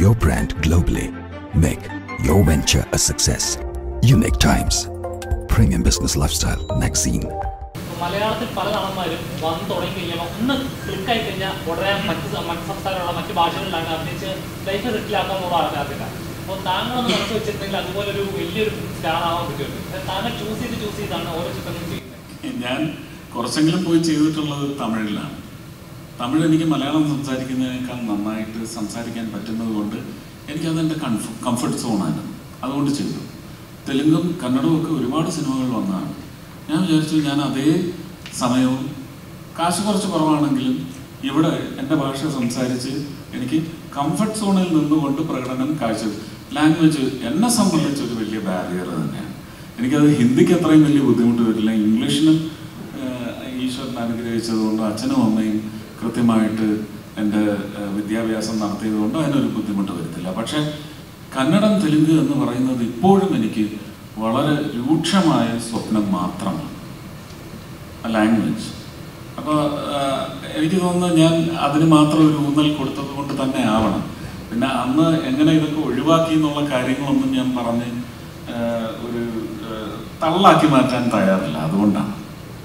your brand globally. Make your venture a success. Unique Times, Premium Business Lifestyle Magazine. മലയാളത്തിൽ പല നടന്മാരും വന്ന് തുടങ്ങി കഴിഞ്ഞാൽ ഒന്ന് ക്ലിക്കായി കഴിഞ്ഞാൽ ഉടനെ മറ്റ് സംസ്ഥാനമുള്ള മറ്റ് ഭാഷകളിലാണ് അഭിനയിച്ച് ലൈഫ് സെറ്റിലാക്കാനുള്ള ആൾക്കാർക്കാണ്. അപ്പോൾ താങ്കളൊന്ന് മനസ്സ് വെച്ചിട്ടുണ്ടെങ്കിൽ അതുപോലൊരു വലിയൊരു സ്റ്റാർ ആവാൻ പറ്റുമല്ലോ. താങ്കൾ ചൂസ് ചെയ്താണ് ഓരോ ചിത്രങ്ങളും ചെയ്യുന്നത്. ഞാൻ കുറച്ചെങ്കിലും പോയി ചെയ്തിട്ടുള്ളത് തമിഴിലാണ്. തമിഴ് എനിക്ക് മലയാളം സംസാരിക്കുന്നതിനേക്കാൾ നന്നായിട്ട് സംസാരിക്കാൻ പറ്റുന്നത് കൊണ്ട് എനിക്കതെൻ്റെ കംഫർട്ട് സോണാണ്. അതുകൊണ്ട് ചെയ്തു. തെലുങ്കും കന്നഡവും ഒക്കെ ഒരുപാട് സിനിമകൾ വന്നതാണ്. ഞാൻ വിചാരിച്ചു ഞാൻ അതേ സമയവും കാശ് കുറച്ച് കുറവാണെങ്കിലും ഇവിടെ എൻ്റെ ഭാഷ സംസാരിച്ച് എനിക്ക് കംഫർട്ട് സോണിൽ നിന്നുകൊണ്ട് പ്രകടനം കാഴ്ച. ലാംഗ്വേജ് എന്നെ സംബന്ധിച്ചൊരു വലിയ ബാരിയർ തന്നെയാണ്. എനിക്കത് ഹിന്ദിക്ക് അത്രയും വലിയ ബുദ്ധിമുട്ട് വരില്ല. ഇംഗ്ലീഷിനും ഈശ്വരൻ അനുഗ്രഹിച്ചതുകൊണ്ട് അച്ഛനും അമ്മയും കൃത്യമായിട്ട് എൻ്റെ വിദ്യാഭ്യാസം നടത്തിയതുകൊണ്ട് അതിനൊരു ബുദ്ധിമുട്ട് വരത്തില്ല. പക്ഷേ കന്നഡം തെലുങ്ക് എന്ന് പറയുന്നത് ഇപ്പോഴും എനിക്ക് വളരെ രൂക്ഷമായ സ്വപ്നം മാത്രമാണ് ലാംഗ്വേജ്. അപ്പോൾ എനിക്ക് തോന്നുന്നത് ഞാൻ അതിന് മാത്രം ഒരു ഊന്നൽ കൊടുത്തത് കൊണ്ട് തന്നെ ആവണം. പിന്നെ അന്ന് എങ്ങനെ ഇതൊക്കെ ഒഴിവാക്കി എന്നുള്ള കാര്യങ്ങളൊന്നും ഞാൻ പറഞ്ഞ് ഒരു തള്ളാക്കി മാറ്റാൻ തയ്യാറില്ല. അതുകൊണ്ടാണ്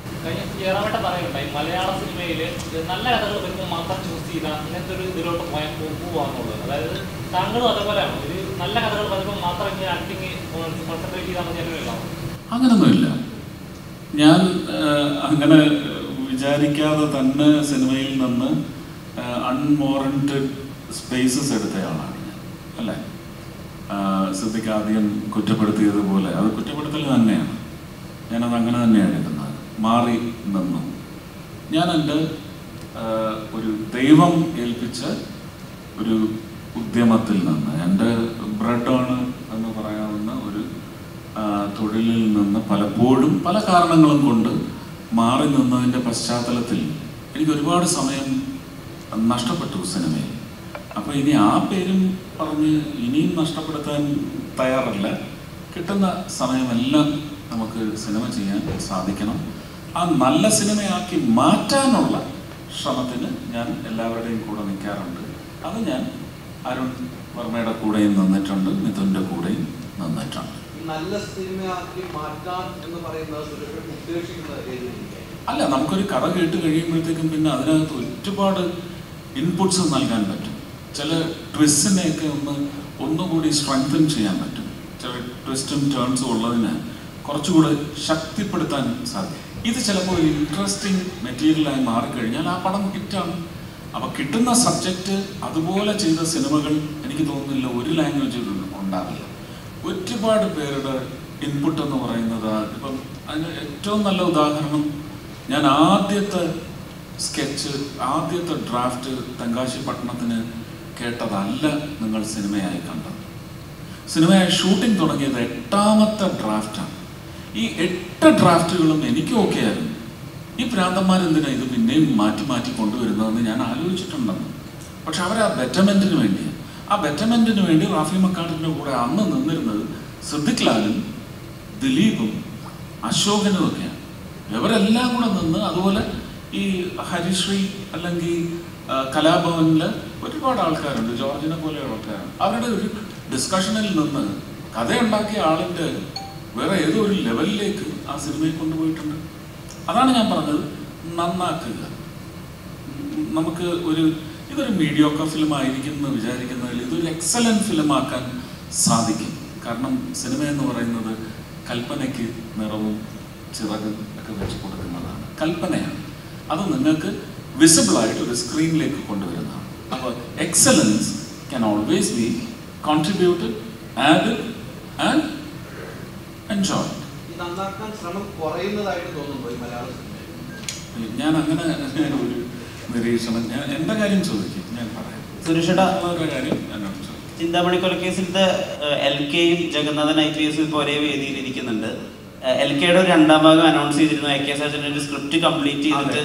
മലയാള സിനിമയിൽ നല്ല കഥകൾ വരുമ്പോൾ മാത്രം ചൂസ് ചെയ്താൽ ഇങ്ങനത്തെ ഒരു ഇതിലോട്ട് പോവാന്നുള്ളത്. അതായത് താങ്കളും അതേപോലെയാണ്, ഒരു നല്ല കഥകൾ വരുമ്പോൾ മാത്രം ഇങ്ങനെ ആക്ടിങ് കോൺസെൻട്രേറ്റ് ചെയ്താൽ മതി അങ്ങനെയല്ല? അങ്ങനൊന്നുമില്ല. ഞാൻ അങ്ങനെ വിചാരിക്കാതെ തന്നെ സിനിമയിൽ നിന്ന് അൺവാറന്റഡ് സ്പേസസ് എടുത്തയാളാണ് ഞാൻ, അല്ലേ? സിദ്ദിഖ് ആദ്യം കുറ്റപ്പെടുത്തിയതുപോലെ അത് കുറ്റപ്പെടുത്തൽ തന്നെയാണ്. ഞാനത് അങ്ങനെ തന്നെയാണ് എടുക്കുന്നത്. മാറി നിന്നു. ഞാൻ എൻ്റെ ഒരു ദൈവം ഏൽപ്പിച്ച ഒരു ഉദ്യമത്തിൽ നിന്ന്, എൻ്റെ ബ്രെഡാണ് എന്ന് പറയാവുന്ന ഒരു തൊഴിലിൽ നിന്ന് പലപ്പോഴും പല കാരണങ്ങളും കൊണ്ട് മാറി നിന്നതിൻ്റെ പശ്ചാത്തലത്തിൽ എനിക്ക് ഒരുപാട് സമയം നഷ്ടപ്പെട്ടു സിനിമയിൽ. അപ്പോൾ ഇനി ആ പേരും പറഞ്ഞ് ഇനിയും നഷ്ടപ്പെടുത്താൻ തയ്യാറല്ല. കിട്ടുന്ന സമയമെല്ലാം നമുക്ക് സിനിമ ചെയ്യാൻ സാധിക്കണം. ആ നല്ല സിനിമയാക്കി മാറ്റാനുള്ള ശ്രമത്തിന് ഞാൻ എല്ലാവരുടെയും കൂടെ നിൽക്കാറുണ്ട്. അത് ഞാൻ അരുൺ വർമ്മയുടെ കൂടെയും നിന്നിട്ടുണ്ട്, മിഥുൻ്റെ കൂടെയും നിന്നിട്ടുണ്ട്. അല്ല, നമുക്കൊരു കഥ കേട്ട് കഴിയുമ്പോഴത്തേക്കും പിന്നെ അതിനകത്ത് ഒരുപാട് ഇൻപുട്സ് നൽകാൻ പറ്റും. ചില ട്വിസ്റ്റിനെയൊക്കെ ഒന്നുകൂടി സ്ട്രെങ്തൻ ചെയ്യാൻ പറ്റും. ചില ട്വിസ്റ്റും ടേൺസും ഉള്ളതിന് കുറച്ചുകൂടെ ശക്തിപ്പെടുത്താൻ സാധിക്കും. ഇത് ചിലപ്പോൾ ഒരു ഇൻട്രസ്റ്റിംഗ് മെറ്റീരിയലായി മാറിക്കഴിഞ്ഞാൽ ആ പടം ഹിറ്റാണ്. അപ്പോൾ കിട്ടുന്ന സബ്ജക്റ്റ് അതുപോലെ ചെയ്ത സിനിമകൾ എനിക്ക് തോന്നുന്നില്ല ഒരു ലാംഗ്വേജിലും ഉണ്ടാവില്ല. ഒരുപാട് പേരുടെ ഇൻപുട്ട് എന്ന് പറയുന്നത്, ഇപ്പം അതിന് ഏറ്റവും നല്ല ഉദാഹരണം, ഞാൻ ആദ്യത്തെ സ്കെച്ച്, ആദ്യത്തെ ഡ്രാഫ്റ്റ് തെങ്കാശി പട്ടണത്തിന് കേട്ടതല്ല നിങ്ങൾ സിനിമയായി കണ്ടത്. സിനിമയായി ഷൂട്ടിംഗ് തുടങ്ങിയത് 8ാമത്തെ ഡ്രാഫ്റ്റാണ്. ഈ 8 ഡ്രാഫ്റ്റുകളും എനിക്ക് ഓക്കെ ആയിരുന്നു. ഈ പ്രാന്തന്മാരെന്തിനാണ് ഇത് പിന്നെയും മാറ്റി മാറ്റി കൊണ്ടുവരുന്നതെന്ന് ഞാൻ ആലോചിച്ചിട്ടുണ്ടെന്ന്. പക്ഷെ അവർ ആ ബെറ്റർമെൻറ്റിന് വേണ്ടി റാഫി മക്കാട്ടിൻ്റെ കൂടെ അന്ന് നിന്നിരുന്നത് സിദ്ദിഖ് ലാലും ദിലീപും അശോകനും ഒക്കെയാണ്. ഇവരെല്ലാം കൂടെ നിന്ന്, അതുപോലെ ഈ ഹരിശ്രീ അല്ലെങ്കിൽ കലാഭവനിൽ ഒരുപാട് ആൾക്കാരുണ്ട്, ജോർജിനെ പോലെയുള്ള ആൾക്കാരാണ്. അവരുടെ ഒരു ഡിസ്കഷനിൽ നിന്ന് കഥയുണ്ടാക്കിയ ആളിൻ്റെ വേറെ ഏതോ ഒരു ലെവലിലേക്ക് ആ സിനിമയെ കൊണ്ടുപോയിട്ടുണ്ട്. അതാണ് ഞാൻ പറഞ്ഞത്, നന്നാക്കുക. നമുക്ക് ഇതൊരു മീഡിയോക്കർ ഫിലിം ആയിരിക്കും എന്ന് വിചാരിക്കുന്നതിൽ ഇതൊരു എക്സലൻറ്റ് ഫിലിമാക്കാൻ സാധിക്കും. കാരണം സിനിമ എന്ന് പറയുന്നത് കൽപ്പനയ്ക്ക് നിറവും ചിറകും ഒക്കെ വെച്ച് കൊടുക്കുന്നതാണ്. കൽപ്പനയാണ്. അത് നിങ്ങൾക്ക് വിസിബിളായിട്ട് ഒരു സ്ക്രീനിലേക്ക് കൊണ്ടുവരുന്നതാണ്. അപ്പോൾ excellence can always be contributed, added and enjoy. ഞാൻ അങ്ങനെ ഒരു നിരീക്ഷണം, എൻ്റെ കാര്യം ചോദിക്കും, ഞാൻ പറയാം. സുരേഷേട്ടാ, കാര്യം എന്നോട് ചോദിക്കും. ചിന്താമണി കൊലക്കേസിലത്തെ LKയും ജഗന്നാഥൻ IPS ഇപ്പോൾ ഒരേ വേദിയിൽ ഇരിക്കുന്നുണ്ട്. LKയുടെ ഒരു 2ാം ഭാഗം അനൗൺസ് ചെയ്തിരുന്നു. AK സർജൻ്റെ സ്ക്രിപ്റ്റ് കംപ്ലീറ്റ് ചെയ്തിട്ട്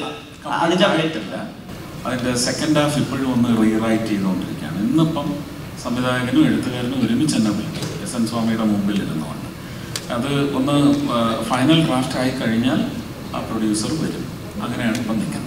അതിൻ്റെ സെക്കൻഡ് ഹാഫ് ഇപ്പോഴും ഒന്ന് റീറൈറ്റ് ചെയ്തുകൊണ്ടിരിക്കുകയാണ്. ഇന്നിപ്പം സംവിധായകനും എഴുത്തുകാരനും ഒരുമിച്ച് തന്നെ വിളിക്കും, SN സ്വാമിയുടെ മുമ്പിൽ ഇരുന്നുകൊണ്ട്. അത് ഒന്ന് ഫൈനൽ ഡ്രാഫ്റ്റ് ആയി കഴിഞ്ഞാൽ ആ പ്രൊഡ്യൂസർ വരും. അങ്ങനെയാണ് ഇപ്പം നിൽക്കുന്നത്.